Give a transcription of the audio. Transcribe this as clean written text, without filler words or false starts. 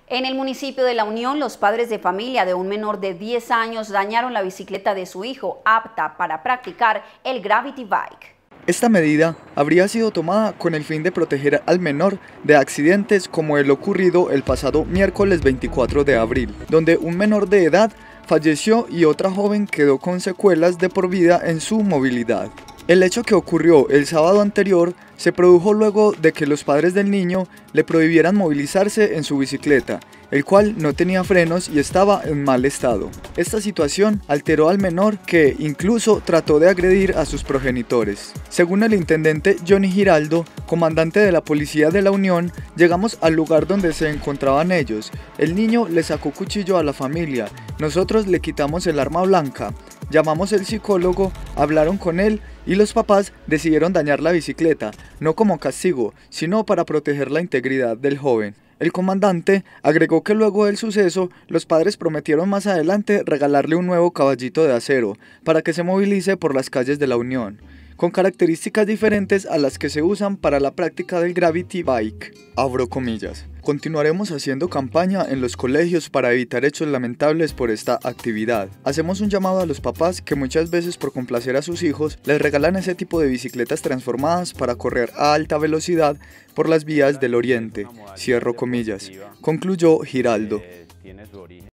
En el municipio de La Unión, los padres de familia de un menor de 10 años dañaron la bicicleta de su hijo, apta para practicar el Gravity Bike. Esta medida habría sido tomada con el fin de proteger al menor de accidentes como el ocurrido el pasado miércoles 24 de abril, donde un menor de edad falleció y otra joven quedó con secuelas de por vida en su movilidad. El hecho que ocurrió el sábado anterior se produjo luego de que los padres del niño le prohibieran movilizarse en su bicicleta, el cual no tenía frenos y estaba en mal estado. Esta situación alteró al menor, que incluso trató de agredir a sus progenitores. Según el intendente Johnny Giraldo, comandante de la Policía de La Unión, llegamos al lugar donde se encontraban ellos. El niño le sacó cuchillo a la familia, nosotros le quitamos el arma blanca. Llamamos al psicólogo, hablaron con él y los papás decidieron dañar la bicicleta, no como castigo, sino para proteger la integridad del joven. El comandante agregó que luego del suceso, los padres prometieron más adelante regalarle un nuevo caballito de acero para que se movilice por las calles de La Unión, con características diferentes a las que se usan para la práctica del Gravity Bike. Abro comillas. Continuaremos haciendo campaña en los colegios para evitar hechos lamentables por esta actividad. Hacemos un llamado a los papás que muchas veces por complacer a sus hijos les regalan ese tipo de bicicletas transformadas para correr a alta velocidad por las vías del oriente. Cierro comillas. Concluyó Giraldo.